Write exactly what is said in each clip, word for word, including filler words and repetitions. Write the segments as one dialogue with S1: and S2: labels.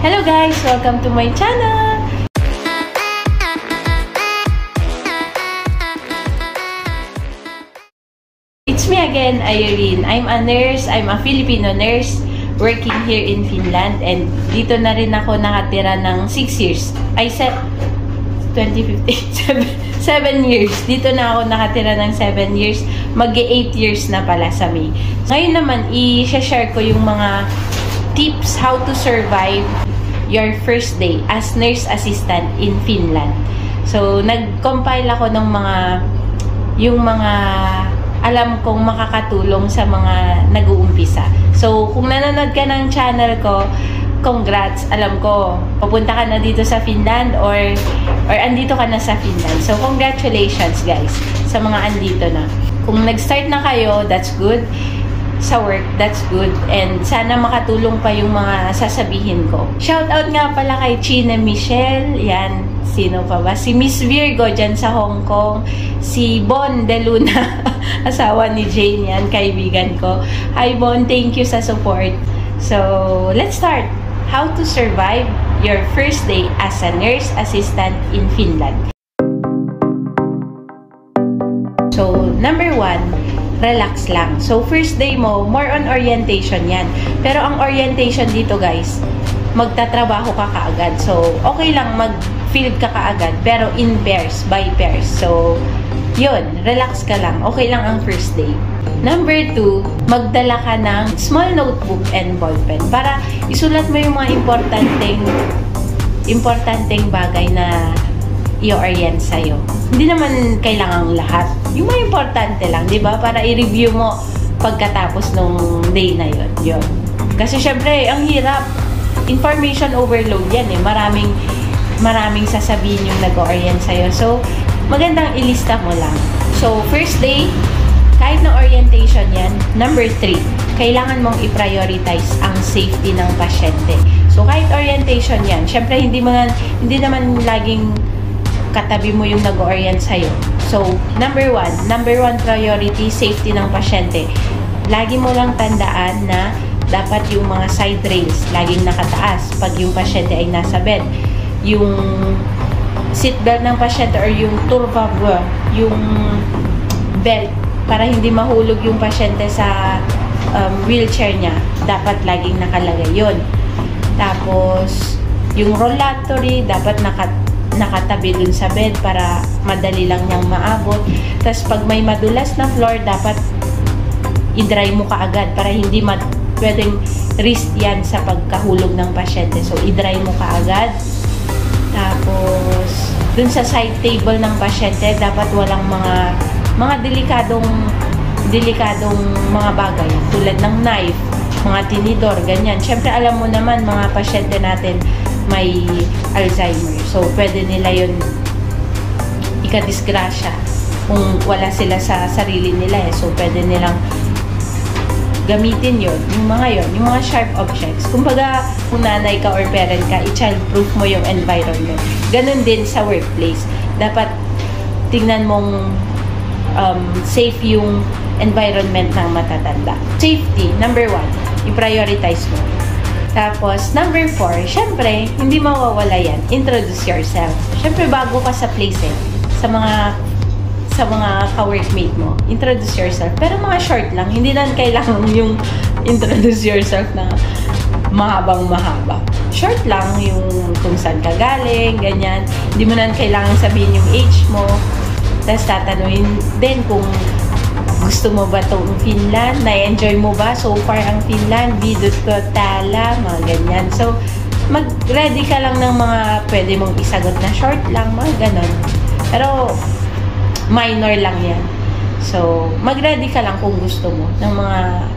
S1: Hello guys! Welcome to my channel! It's me again, Irene. I'm a nurse. I'm a Filipino nurse working here in Finland. And dito na rin ako nakatira ng six years. I said, twenty fifteen, seven years. Dito na ako nakatira ng seven years. Mag-eight years na pala sa May. Ngayon naman, i-share ko yung mga tips how to survive your first day as nurse assistant in Finland. So, nag-compile ako ng mga yung mga alam kong makakatulong sa mga nag-uumpisa. So, kung nanonood ka ng channel ko, congrats. Alam ko, papunta ka na dito sa Finland or or andito ka na sa Finland. So, congratulations guys sa mga andito na. Kung nag-start na kayo, that's good. Sa work, that's good. And sana makatulong pa yung mga sasabihin ko. Shoutout nga pala kay China Michelle. Yan. Sino pa ba? Si Miss Virgo dyan sa Hong Kong. Si Bon De Luna. Asawa ni Jane yan. Kaibigan ko. Hi Bon, thank you sa support. So, let's start. How to survive your first day as a nurse assistant in Finland. So, number one, relax lang. So, first day mo, more on orientation yan. Pero ang orientation dito, guys, magtatrabaho ka kaagad. So, okay lang mag-field ka kaagad, pero in pairs, by pairs. So, yun, relax ka lang. Okay lang ang first day. Number two, magdala ka ng small notebook and ballpen para isulat mo yung mga importanteng importanteng bagay na i-orient sa'yo. Hindi naman kailangang lahat. Yung mga importante lang, di ba? Para i-review mo pagkatapos nung day na yun. Yun. Kasi syempre, ang hirap. Information overload yan eh. Maraming, maraming sasabihin yung nag-orient sa'yo. So, magandang ilista mo lang. So, first day, kahit na orientation yan, number three, kailangan mong i-prioritize ang safety ng pasyente. So, kahit orientation yan, syempre, hindi, mga, hindi naman laging katabi mo yung nag-orient sa'yo. So, number one, number one priority, safety ng pasyente. Lagi mo lang tandaan na dapat yung mga side rails laging nakataas pag yung pasyente ay nasa bed. Yung seatbelt ng pasyente or yung turvavre, yung belt, para hindi mahulog yung pasyente sa um, wheelchair niya, dapat laging nakalagay yun. Tapos, yung rollatory, dapat nakat nakatabi dun sa bed para madali lang niyang maabot. Tapos pag may madulas na floor, dapat i-dry mo kaagad para hindi mad pwedeng risk yan sa pagkahulog ng pasyente. So, i-dry mo kaagad. Tapos, dun sa side table ng pasyente, dapat walang mga mga delikadong delikadong mga bagay tulad ng knife, mga tinidor, ganyan. Siyempre, alam mo naman, mga pasyente natin may Alzheimer. So, pwede nila yun ikadisgrasya kung wala sila sa sarili nila eh. So, pwede nilang gamitin yun. Yung mga yun, yung mga sharp objects. Kumbaga, kung nanay ka or parent ka, i-child-proof mo yung environment. Ganon din sa workplace. Dapat tingnan mong um, safe yung environment ng matatanda. Safety, number one, i-prioritize mo. Tapos, number four, syempre, hindi mawawala yan. Introduce yourself. Syempre, bago ka sa place eh, sa mga sa mga ka-workmate mo, introduce yourself. Pero mga short lang, hindi na kailangan yung introduce yourself na mahabang mahaba. Short lang yung kung saan ka galing, ganyan. Hindi mo na kailangan sabihin yung age mo. Tapos tatanungin din kung gusto mo ba itong Finland? Na-enjoy mo ba so far ang Finland? Bidot ko, tala, mga ganyan. So, mag-ready ka lang ng mga pwede mong isagot na short lang, mga ganon. Pero, minor lang yan. So, mag-ready ka lang kung gusto mo ng mga,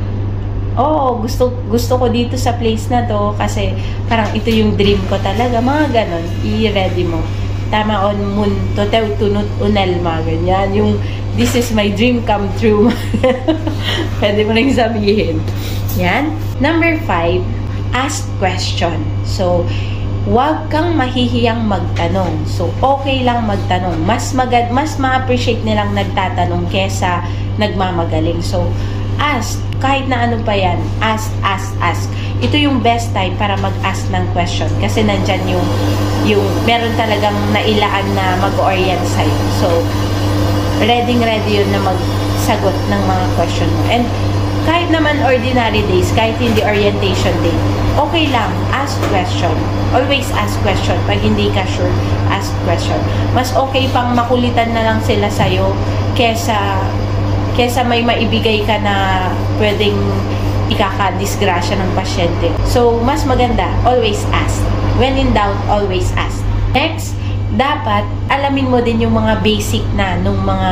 S1: oh, gusto, gusto ko dito sa place na to kasi parang ito yung dream ko talaga, mga ganon. I-ready mo. Tama on mun, totew tunot unel, mga ganyan. Yung, this is my dream come true. Pwede mo nang sabihin. Yan. Number five, ask question. So, huwag kang mahihiyang magtanong. So, okay lang magtanong. Mas magad, mas ma-appreciate nilang nagtatanong kesa nagmamagaling. So, ask. Kahit na ano pa yan, ask, ask, ask. Ito yung best time para mag-ask ng question kasi nandyan yung, yung meron talagang nailaan na mag-orient sa'yo. So, ready-ready yun na magsagot ng mga question mo. And kahit naman ordinary days, kahit hindi orientation day, okay lang, ask question. Always ask question. Pag hindi ka sure, ask question. Mas okay pang makulitan na lang sila sa'yo kesa kesa may maibigay ka na pwedeng ikaka-disgrasya ng pasyente. So, mas maganda, always ask. When in doubt, always ask. Next, dapat alamin mo din yung mga basic na nung mga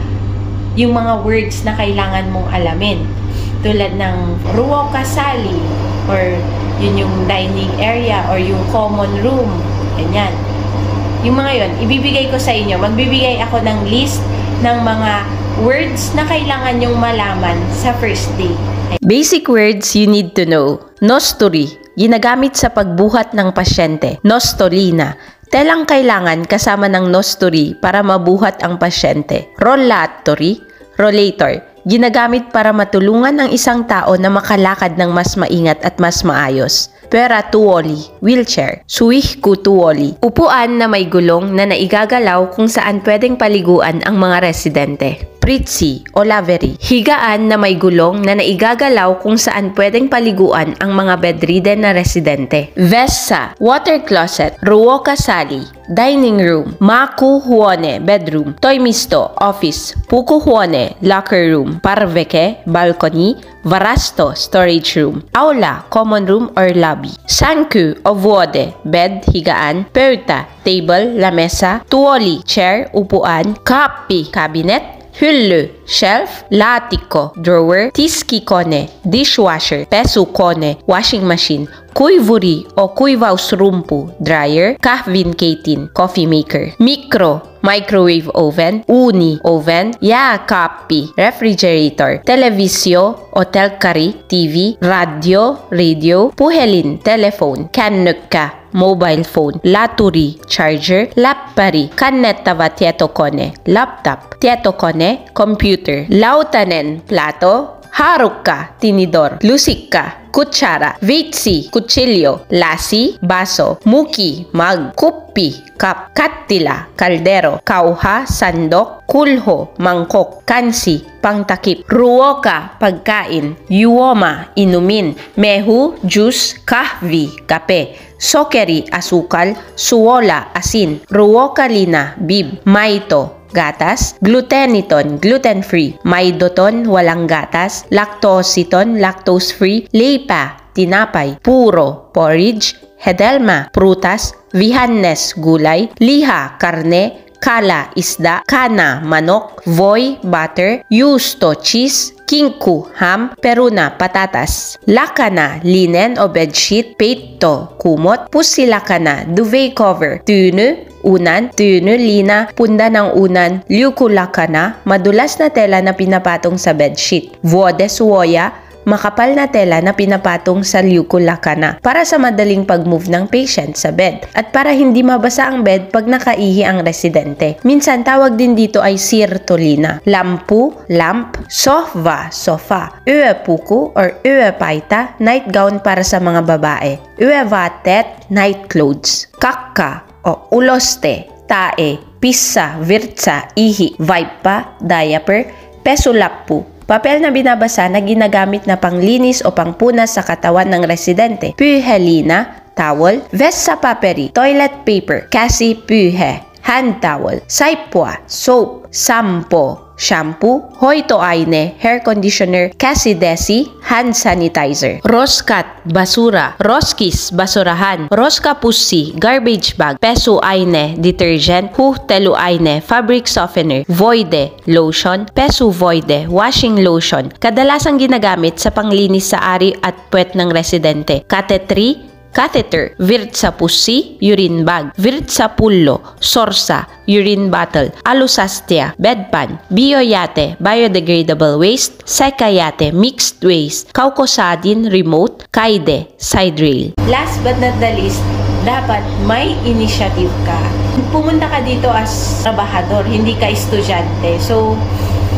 S1: yung mga words na kailangan mong alamin. Tulad ng ruo kasali or yun yung dining area or yung common room. Ganyan. Yung mga yun, ibibigay ko sa inyo. Magbibigay ako ng list ng mga words na kailangan nyong malaman sa first day.
S2: Basic words you need to know. Nosturi, ginagamit sa pagbuhat ng pasyente. Nostolina, telang kailangan kasama ng nosturi para mabuhat ang pasyente. Rollatori, rollator, ginagamit para matulungan ang isang tao na makalakad ng mas maingat at mas maayos. Pera tuoli, wheelchair. Suih ku tuoli, upuan na may gulong na naigagalaw kung saan pwedeng paliguan ang mga residente. Pritsi o lavery, higaan na may gulong na naigagalaw kung saan pwedeng paliguan ang mga bedridden na residente. Vessa, water closet. Ruo kasali, dining room. Maku huone, bedroom. Toimisto, office. Puku huone, locker room. Parveke, balcony. Varasto, storage room. Aula, common room or lobby. Sanku o vuode, bed, higaan. Peuta, table, lamesa. Tuoli, chair, upuan. Kapi, cabinet. Hylly, shelf. Latiko, drawer. Tiski kone, dishwasher. Pesu kone, washing machine. Kuivuri o kuivausrumpu, dryer. Kahvin katin, coffee maker. Mikro, microwave oven. Uni, oven. Ya kapi, refrigerator. Televisyo o telkari, T V. Radio, radio. Puhelin, telephone. Kannukka, mobile phone. Laturi, charger. Lappari, kannettava tietokone, laptop. Tietokone, computer. Lautanen, plato. Harukka, tinidor. Lusikka, kutsara. Vitsi, kutsilyo. Lasi, baso. Muki, mug. Kuppi, cup. Kattila, kaldero. Kauha, sandok. Kulho, mangkok. Kansi, pangtakip. Ruoka, pagkain. Yuoma, inumin. Mehu, juice. Kahvi, kape. Sokeri, asukal. Suola, asin. Ruokalina, bib. Maito, gatas. Gluteniton, gluten-free. Maidoton, walang gatas. Lactositon, lactose-free. Leipa, tinapay. Puro, porridge. Hedelma, prutas. Vihannes, gulay. Liha, karne. Kala, isda. Kana, manok. Voy, butter. Yusto, cheese. Kinku, ham. Peruna, patatas. Lakana, linen o bedsheet. Peito, kumot. Pusilakana, duvet cover. Tunu, unan. Tunu, lina. Punda ng unan. Liukulakana, madulas na tela na pinapatong sa bedsheet. Vode suoya, makapal na tela na pinapatong sa liukulakana para sa madaling pag-move ng patient sa bed at para hindi mabasa ang bed pag nakaihi ang residente. Minsan tawag din dito ay sirtolina. Lampu, lamp. Sofa, sofa. Uepuku or uepaita, nightgown para sa mga babae. Uevatet, night clothes. Kakka o uloste, tae, pissa, virtsa, ihi, vaipa, diaper. Pesulappu, papel na binabasa na ginagamit na panglinis o pangpunas sa katawan ng residente. Pyhelina, towel. Vessa paperi, toilet paper. Kasi pyhe, hand towel. Saipwa, soap. Sampo, shampoo. Hoito aine, hair conditioner. Kasi desi, hand sanitizer. Roskat, basura. Roskis, basurahan. Roska pusi, garbage bag. Pesu aine, detergent. Huhtelu aine, fabric softener. Voide, lotion. Pesu voide, washing lotion. Kadalasang ginagamit sa panglinis sa ari at puwet ng residente. Katetri, catheter. Virtsa pusi, urine bag. Virtsa pullo, sorsa, urine bottle. Alusastia, bedpan. Bioyate, biodegradable waste. Sekayate, mixed waste. Kaukosadin, remote. Kaide, side rail.
S1: Last but not the least, dapat may initiative ka. Pumunta ka dito as trabahador, hindi ka estudyante. So,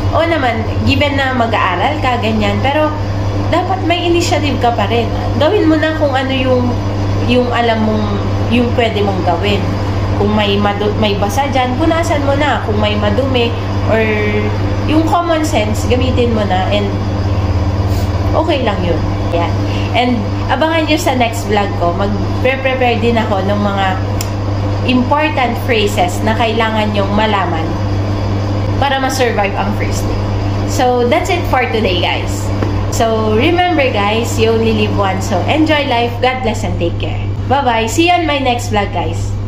S1: o naman, given na mag-aaral ka, ganyan, pero dapat may initiative ka pa rin. Gawin mo na kung ano yung yung alam mong, yung pwede mong gawin. Kung may, madu may basa dyan, punasan mo na. Kung may madumi, or yung common sense, gamitin mo na, and okay lang yun. Yan. And abangan nyo sa next vlog ko, mag-prepare din ako ng mga important phrases na kailangan nyong malaman para ma-survive ang first day. So, that's it for today, guys. So, remember guys, you only live once. So, enjoy life. God bless and take care. Bye-bye. See you on my next vlog, guys.